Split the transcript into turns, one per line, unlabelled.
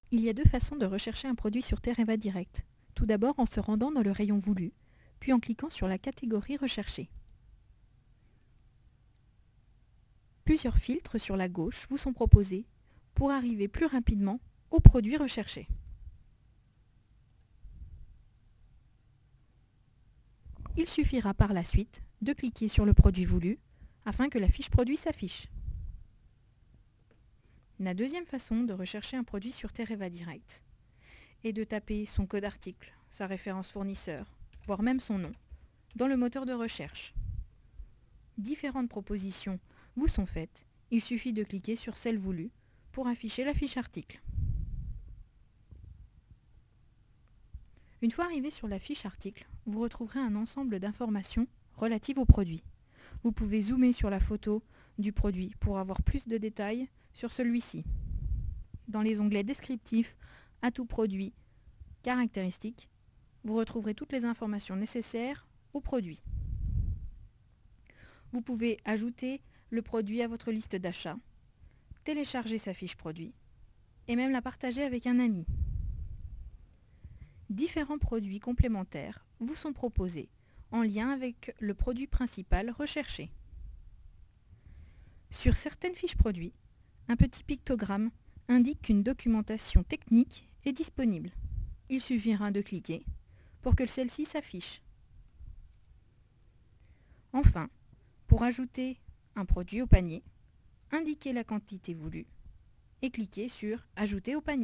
Il y a deux façons de rechercher un produit sur Tereva Direct. Tout d'abord en se rendant dans le rayon voulu, puis en cliquant sur la catégorie recherchée. Plusieurs filtres sur la gauche vous sont proposés pour arriver plus rapidement au produit recherché. Il suffira par la suite de cliquer sur le produit voulu afin que la fiche produit s'affiche. La deuxième façon de rechercher un produit sur Tereva Direct est de taper son code article, sa référence fournisseur, voire même son nom, dans le moteur de recherche. Différentes propositions vous sont faites, il suffit de cliquer sur celle voulue pour afficher la fiche article. Une fois arrivé sur la fiche article, vous retrouverez un ensemble d'informations relatives au produit. Vous pouvez zoomer sur la photo du produit pour avoir plus de détails sur celui-ci. Dans les onglets descriptifs, atouts produits, caractéristiques, vous retrouverez toutes les informations nécessaires au produit. Vous pouvez ajouter le produit à votre liste d'achat, télécharger sa fiche produit et même la partager avec un ami. Différents produits complémentaires vous sont proposés en lien avec le produit principal recherché. Sur certaines fiches produits, un petit pictogramme indique qu'une documentation technique est disponible. Il suffira de cliquer pour que celle-ci s'affiche. Enfin, pour ajouter un produit au panier, indiquez la quantité voulue et cliquez sur « Ajouter au panier ».